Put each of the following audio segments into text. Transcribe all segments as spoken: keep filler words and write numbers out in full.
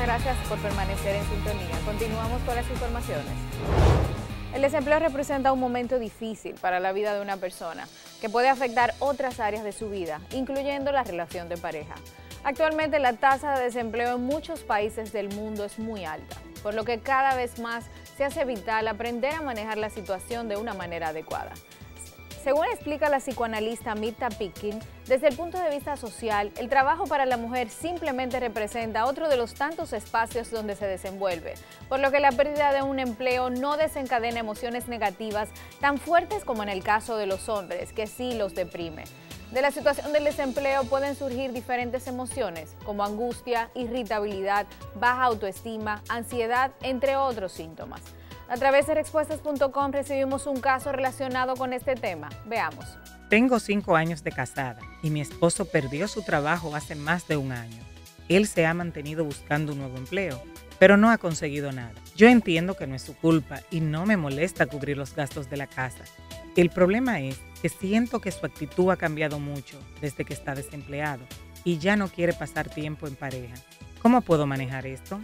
gracias por permanecer en sintonía. Continuamos con las informaciones. El desempleo representa un momento difícil para la vida de una persona, que puede afectar otras áreas de su vida, incluyendo la relación de pareja. Actualmente la tasa de desempleo en muchos países del mundo es muy alta, por lo que cada vez más se hace vital aprender a manejar la situación de una manera adecuada. Según explica la psicoanalista Mirta Pickering, desde el punto de vista social, el trabajo para la mujer simplemente representa otro de los tantos espacios donde se desenvuelve, por lo que la pérdida de un empleo no desencadena emociones negativas tan fuertes como en el caso de los hombres, que sí los deprime. De la situación del desempleo pueden surgir diferentes emociones, como angustia, irritabilidad, baja autoestima, ansiedad, entre otros síntomas. A través de respuestas punto com recibimos un caso relacionado con este tema. Veamos. Tengo cinco años de casada y mi esposo perdió su trabajo hace más de un año. Él se ha mantenido buscando un nuevo empleo, pero no ha conseguido nada. Yo entiendo que no es su culpa y no me molesta cubrir los gastos de la casa. El problema es que siento que su actitud ha cambiado mucho desde que está desempleado y ya no quiere pasar tiempo en pareja. ¿Cómo puedo manejar esto?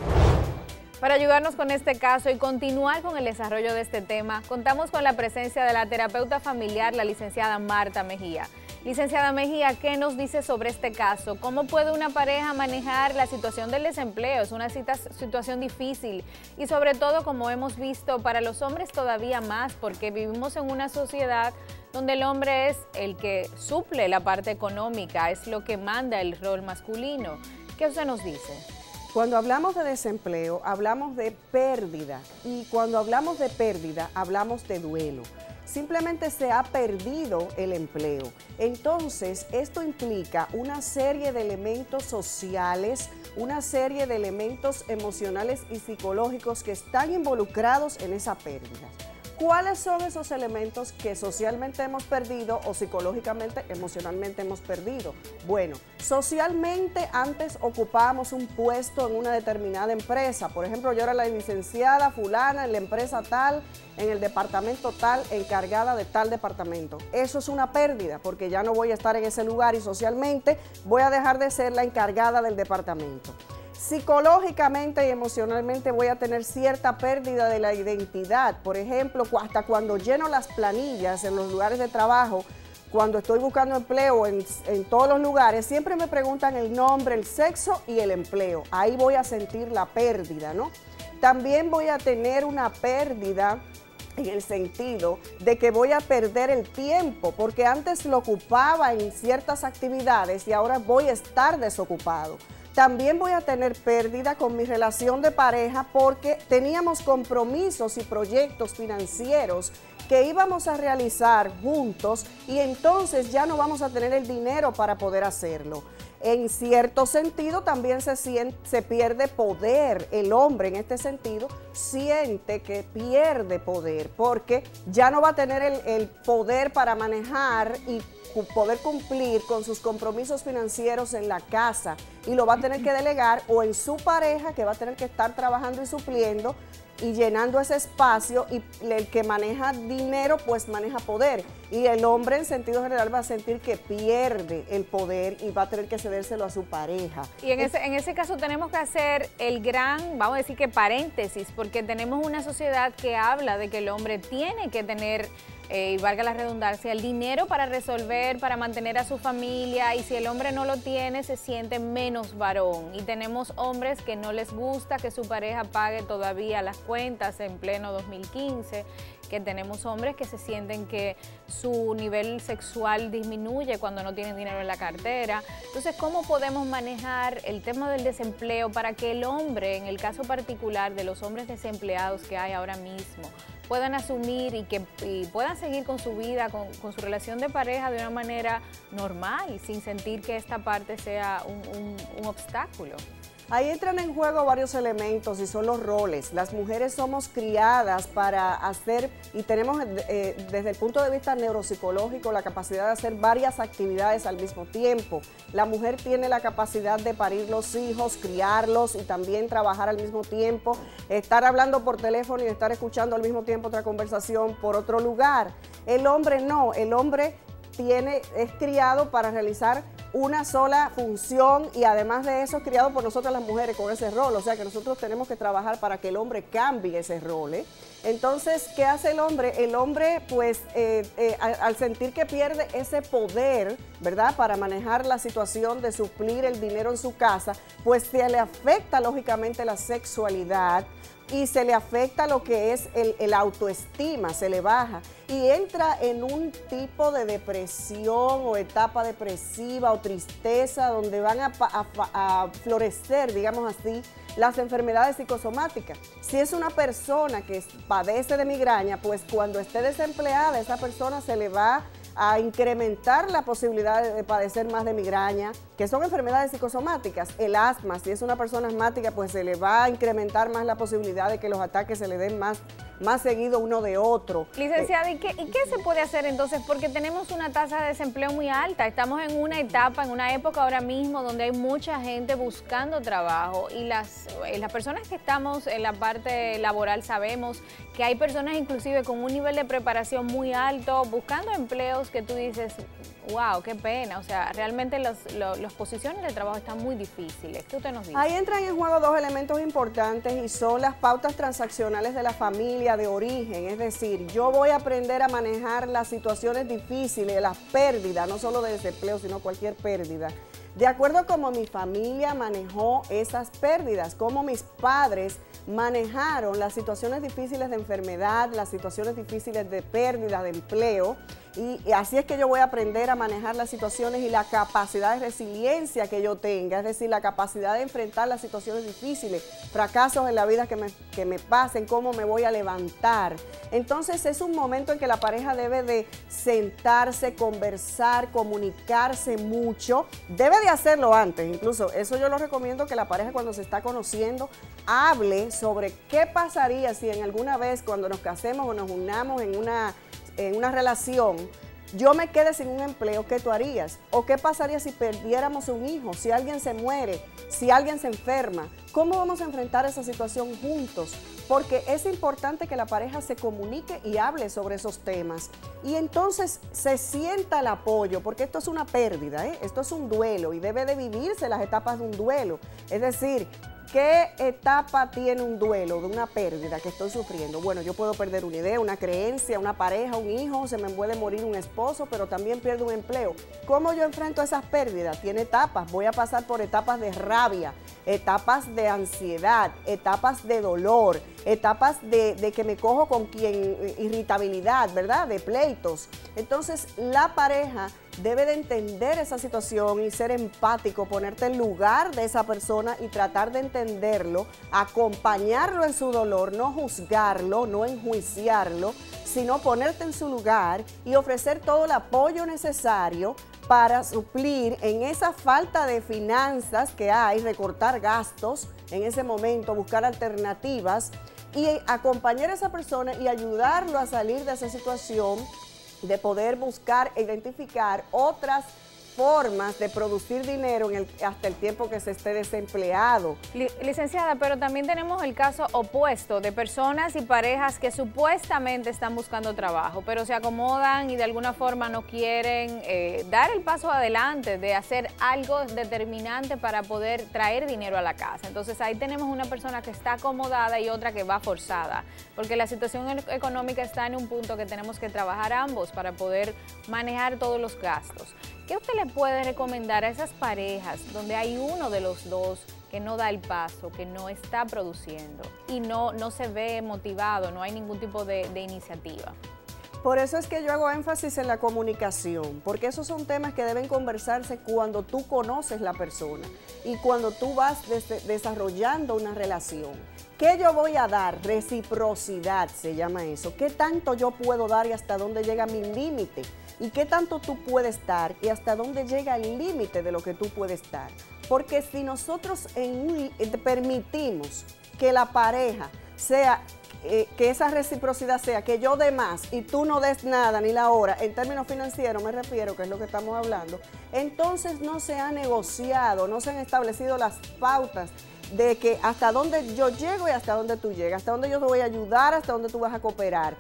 Para ayudarnos con este caso y continuar con el desarrollo de este tema, contamos con la presencia de la terapeuta familiar, la licenciada Marta Mejía. Licenciada Mejía, ¿qué nos dice sobre este caso? ¿Cómo puede una pareja manejar la situación del desempleo? Es una situación difícil y sobre todo, como hemos visto, para los hombres todavía más, porque vivimos en una sociedad donde el hombre es el que suple la parte económica, es lo que manda el rol masculino. ¿Qué usted nos dice? Cuando hablamos de desempleo, hablamos de pérdida y cuando hablamos de pérdida, hablamos de duelo. Simplemente se ha perdido el empleo. Entonces, esto implica una serie de elementos sociales, una serie de elementos emocionales y psicológicos que están involucrados en esa pérdida. ¿Cuáles son esos elementos que socialmente hemos perdido o psicológicamente, emocionalmente hemos perdido? Bueno, socialmente antes ocupábamos un puesto en una determinada empresa. Por ejemplo, yo era la licenciada fulana en la empresa tal, en el departamento tal, encargada de tal departamento. Eso es una pérdida porque ya no voy a estar en ese lugar y socialmente voy a dejar de ser la encargada del departamento. Psicológicamente y emocionalmente voy a tener cierta pérdida de la identidad. Por ejemplo, hasta cuando lleno las planillas en los lugares de trabajo, cuando estoy buscando empleo en, en todos los lugares, siempre me preguntan el nombre, el sexo y el empleo. Ahí voy a sentir la pérdida, ¿no? También voy a tener una pérdida en el sentido de que voy a perder el tiempo, porque antes lo ocupaba en ciertas actividades y ahora voy a estar desocupado. También voy a tener pérdida con mi relación de pareja porque teníamos compromisos y proyectos financieros que íbamos a realizar juntos y entonces ya no vamos a tener el dinero para poder hacerlo. En cierto sentido también se, siente, se pierde poder. El hombre en este sentido siente que pierde poder porque ya no va a tener el, el poder para manejar y poder cumplir con sus compromisos financieros en la casa y lo va a tener que delegar o en su pareja que va a tener que estar trabajando y supliendo y llenando ese espacio y el que maneja dinero pues maneja poder y el hombre en sentido general va a sentir que pierde el poder y va a tener que cedérselo a su pareja. Y en ese, en ese caso tenemos que hacer el gran, vamos a decir que paréntesis, porque tenemos una sociedad que habla de que el hombre tiene que tener Eh, y valga la redundancia, el dinero para resolver, para mantener a su familia, y si el hombre no lo tiene, se siente menos varón. Y tenemos hombres que no les gusta que su pareja pague todavía las cuentas en pleno dos mil quince, que tenemos hombres que se sienten que su nivel sexual disminuye cuando no tienen dinero en la cartera. Entonces, ¿cómo podemos manejar el tema del desempleo para que el hombre, en el caso particular de los hombres desempleados que hay ahora mismo, puedan asumir y que y puedan seguir con su vida, con, con su relación de pareja de una manera normal, sin sentir que esta parte sea un, un, un obstáculo? Ahí entran en juego varios elementos y son los roles. Las mujeres somos criadas para hacer y tenemos eh, desde el punto de vista neuropsicológico la capacidad de hacer varias actividades al mismo tiempo. La mujer tiene la capacidad de parir los hijos, criarlos y también trabajar al mismo tiempo, estar hablando por teléfono y estar escuchando al mismo tiempo otra conversación por otro lugar. El hombre no, el hombre tiene, es criado para realizar una sola función y además de eso es criado por nosotras las mujeres con ese rol, o sea que nosotros tenemos que trabajar para que el hombre cambie ese rol, ¿eh? Entonces, ¿qué hace el hombre? El hombre, pues, eh, eh, al, al sentir que pierde ese poder, ¿verdad?, para manejar la situación de suplir el dinero en su casa, pues se le afecta lógicamente la sexualidad, y se le afecta lo que es el, el autoestima, se le baja y entra en un tipo de depresión o etapa depresiva o tristeza donde van a, a, a florecer, digamos así, las enfermedades psicosomáticas. Si es una persona que padece de migraña, pues cuando esté desempleada, esa persona se le va a incrementar la posibilidad de padecer más de migraña, que son enfermedades psicosomáticas. El asma, si es una persona asmática, pues se le va a incrementar más la posibilidad de que los ataques se le den más, más seguido uno de otro. Licenciada, ¿y qué, ¿y qué se puede hacer entonces? Porque tenemos una tasa de desempleo muy alta, estamos en una etapa, en una época ahora mismo donde hay mucha gente buscando trabajo y las, las personas que estamos en la parte laboral sabemos que hay personas inclusive con un nivel de preparación muy alto, buscando empleos que tú dices, wow, qué pena, o sea, realmente los, los, las posiciones de trabajo están muy difíciles. ¿Qué usted nos dice? Ahí entran en juego dos elementos importantes y son las pautas transaccionales de la familia de origen, es decir, yo voy a aprender a manejar las situaciones difíciles, las pérdidas, no solo de desempleo, sino cualquier pérdida, de acuerdo a cómo mi familia manejó esas pérdidas, cómo mis padres manejaron las situaciones difíciles de enfermedad, las situaciones difíciles de pérdida de empleo, y, y así es que yo voy a aprender a manejar las situaciones y la capacidad de resiliencia que yo tenga, es decir, la capacidad de enfrentar las situaciones difíciles, fracasos en la vida que me, que me pasen, cómo me voy a levantar. Entonces es un momento en que la pareja debe de sentarse, conversar, comunicarse mucho, debe de hacerlo antes, incluso eso yo lo recomiendo que la pareja cuando se está conociendo hable sobre qué pasaría si en alguna vez cuando nos casemos o nos unamos en una, en una relación, yo me quedé sin un empleo, ¿qué tú harías? ¿O qué pasaría si perdiéramos un hijo, si alguien se muere, si alguien se enferma? ¿Cómo vamos a enfrentar esa situación juntos? Porque es importante que la pareja se comunique y hable sobre esos temas. Y entonces se sienta el apoyo, porque esto es una pérdida, ¿eh? Esto es un duelo y debe de vivirse las etapas de un duelo. Es decir, ¿qué etapa tiene un duelo de una pérdida que estoy sufriendo? Bueno, yo puedo perder una idea, una creencia, una pareja, un hijo, se me puede morir un esposo, pero también pierdo un empleo. ¿Cómo yo enfrento esas pérdidas? Tiene etapas, voy a pasar por etapas de rabia, etapas de ansiedad, etapas de dolor, etapas de, de que me cojo con quien, irritabilidad, ¿verdad? De pleitos. Entonces, la pareja debe de entender esa situación y ser empático, ponerte en lugar de esa persona y tratar de entenderlo, acompañarlo en su dolor, no juzgarlo, no enjuiciarlo, sino ponerte en su lugar y ofrecer todo el apoyo necesario para suplir en esa falta de finanzas que hay, recortar gastos en ese momento, buscar alternativas y acompañar a esa persona y ayudarlo a salir de esa situación, de poder buscar e identificar otras formas de producir dinero en el, hasta el tiempo que se esté desempleado. Licenciada, pero también tenemos el caso opuesto de personas y parejas que supuestamente están buscando trabajo, pero se acomodan y de alguna forma no quieren eh, dar el paso adelante de hacer algo determinante para poder traer dinero a la casa. Entonces ahí tenemos una persona que está acomodada y otra que va forzada, porque la situación económica está en un punto que tenemos que trabajar ambos para poder manejar todos los gastos. ¿Qué usted le puede recomendar a esas parejas donde hay uno de los dos que no da el paso, que no está produciendo y no, no se ve motivado, no hay ningún tipo de, de iniciativa? Por eso es que yo hago énfasis en la comunicación, porque esos son temas que deben conversarse cuando tú conoces la persona y cuando tú vas des- desarrollando una relación. ¿Qué yo voy a dar? Reciprocidad se llama eso. ¿Qué tanto yo puedo dar y hasta dónde llega mi límite? ¿Y qué tanto tú puedes dar y hasta dónde llega el límite de lo que tú puedes dar? Porque si nosotros en un, permitimos que la pareja sea, eh, que esa reciprocidad sea que yo dé más y tú no des nada ni la hora, en términos financieros me refiero, que es lo que estamos hablando, entonces no se ha negociado, no se han establecido las pautas de que hasta dónde yo llego y hasta dónde tú llegas, hasta dónde yo te voy a ayudar, hasta dónde tú vas a cooperar.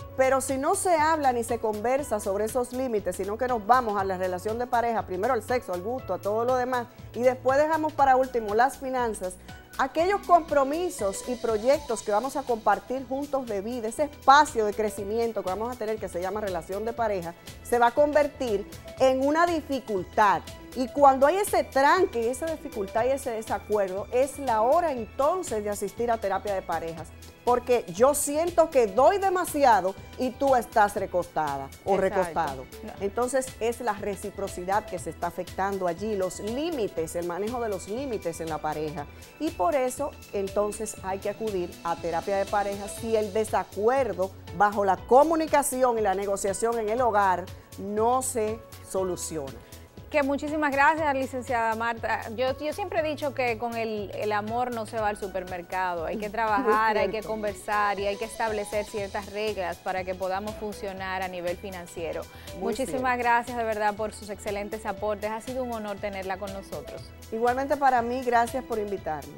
Pero si no se habla ni se conversa sobre esos límites, sino que nos vamos a la relación de pareja, primero al sexo, al gusto, a todo lo demás, y después dejamos para último las finanzas, aquellos compromisos y proyectos que vamos a compartir juntos de vida, ese espacio de crecimiento que vamos a tener que se llama relación de pareja, se va a convertir en una dificultad. Y cuando hay ese tranque, esa dificultad y ese desacuerdo, es la hora entonces de asistir a terapia de parejas. Porque yo siento que doy demasiado y tú estás recostada o Exacto. recostado. Entonces es la reciprocidad que se está afectando allí, los límites, el manejo de los límites en la pareja. Y por eso entonces hay que acudir a terapia de pareja si el desacuerdo bajo la comunicación y la negociación en el hogar no se soluciona. Que muchísimas gracias, licenciada Marta. Yo, yo siempre he dicho que con el, el amor no se va al supermercado. Hay que trabajar, hay que conversar y hay que establecer ciertas reglas para que podamos funcionar a nivel financiero. Muy Muchísimas cierto. gracias de verdad por sus excelentes aportes. Ha sido un honor tenerla con nosotros. Igualmente para mí, gracias por invitarme.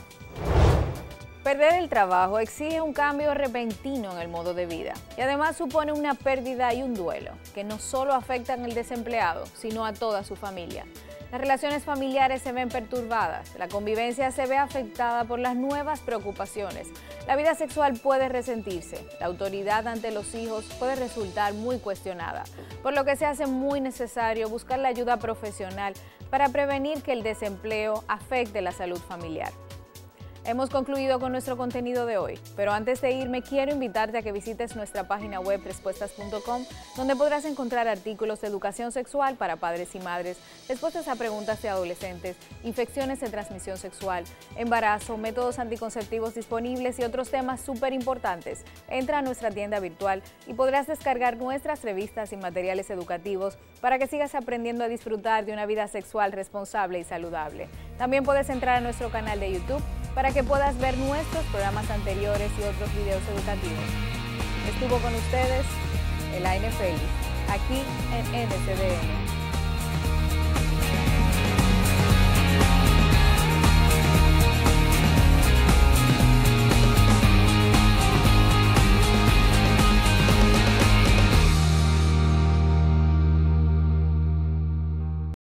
Perder el trabajo exige un cambio repentino en el modo de vida y además supone una pérdida y un duelo que no solo afectan al desempleado, sino a toda su familia. Las relaciones familiares se ven perturbadas, la convivencia se ve afectada por las nuevas preocupaciones, la vida sexual puede resentirse, la autoridad ante los hijos puede resultar muy cuestionada, por lo que se hace muy necesario buscar la ayuda profesional para prevenir que el desempleo afecte la salud familiar. Hemos concluido con nuestro contenido de hoy, pero antes de irme quiero invitarte a que visites nuestra página web respuestas punto com, donde podrás encontrar artículos de educación sexual para padres y madres, respuestas a preguntas de adolescentes, infecciones de transmisión sexual, embarazo, métodos anticonceptivos disponibles y otros temas súper importantes. Entra a nuestra tienda virtual y podrás descargar nuestras revistas y materiales educativos para que sigas aprendiendo a disfrutar de una vida sexual responsable y saludable. También puedes entrar a nuestro canal de YouTube para que puedas ver nuestros programas anteriores y otros videos educativos. Estuvo con ustedes Elaine Félix, aquí en N C D N.